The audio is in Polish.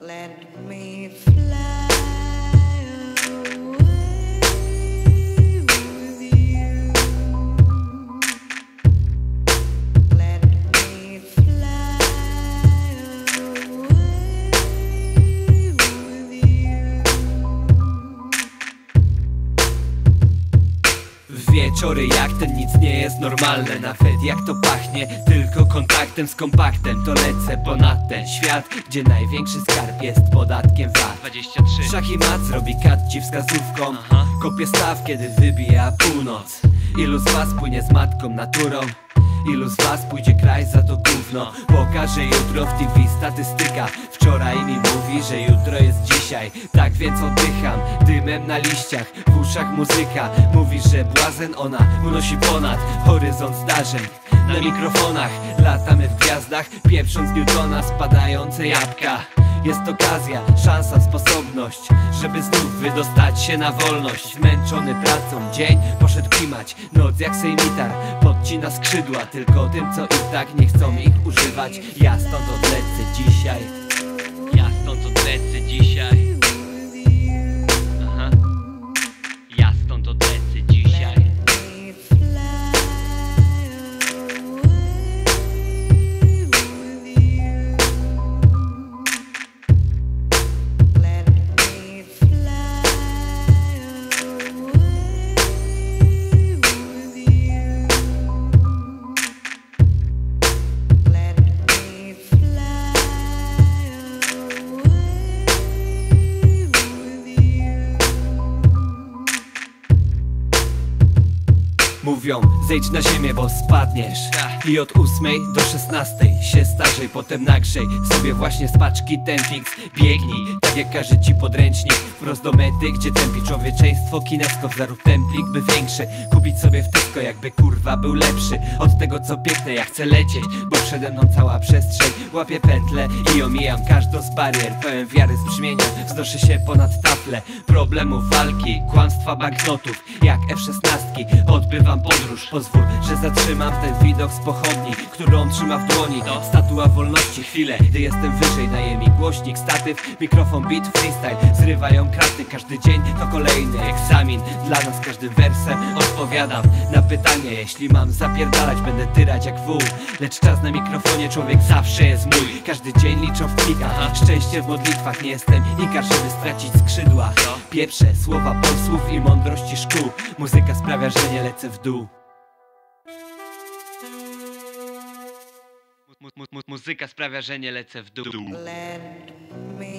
Let me fly away with you. Let me fly away with you. Wieczory jak ten nic nie jest normalne. Nawet jak to pachnie tylko kontaktem z kompaktem, to lecę ponad ten świat, gdzie największy skarb jest podatkiem VAT. 23. Szach i mat zrobi kat ci wskazówką. Kopię staw, kiedy wybija północ. Ilu z was płynie z matką naturą? Ilu z was pójdzie kraj za to gówno? Pokażę jutro w TV statystyka. Wczoraj mi mówi, że jutro jest dzisiaj. Tak więc oddycham dymem na liściach. W uszach muzyka mówi, że błazen ona unosi ponad horyzont zdarzeń. Na mikrofonach latamy w gwiazdach, pieprząc Newtona spadające jabłka. Jest okazja, szansa, sposobność, żeby znów wydostać się na wolność. Zmęczony pracą dzień poszedł klimać, noc jak sejmitar podcina skrzydła tylko tym, co i tak nie chcą ich używać. Ja stąd odlecę dzisiaj. Ja stąd odlecę dzisiaj. Aha. Ja stąd odlecę dzisiaj. Me fly away with you. Let me fly away with you. Let me fly away with you. Mówią, zejdź na ziemię, bo spadniesz. I od 8 do 16 się starzej, potem nagrzej sobie właśnie z paczki Tempix. Biegnij, tak jak każe ci podręcznik, wprost do mety, gdzie tępi człowieczeństwo. Kinesko zarób templik, by większy kupić sobie w Tesco, jakby kurwa był lepszy od tego, co piękne. Ja chcę lecieć, bo przede mną cała przestrzeń. Łapię pętlę i omijam każdą z barier. Pełen wiary z brzmienia, wznoszę się ponad tafle problemów, walki, kłamstwa, banknotów. Jak F-16 odbywam podróż. Pozwól, że zatrzymam ten widok z pochodni, którą trzyma w dłoni statua wolności. Chwilę, gdy jestem wyżej, daje mi głośnik, statyw, mikrofon, beat, freestyle. Zrywają kraty, każdy dzień to kolejny egzamin. Dla nas każdym wersem odpowiadam na pytanie. Jeśli mam zapierdalać, będę tyrać jak wół. Lecz czas na mikrofonie, człowiek zawsze jest mój. Każdy dzień liczą w klikach, szczęście w modlitwach. Nie jestem ikar, żeby stracić skrzydła. Pieprzę słowa posłów i mądrości szkół. Muzyka sprawia, że nie lecę w dół. Muzyka sprawia, że nie lecę w dół. Let me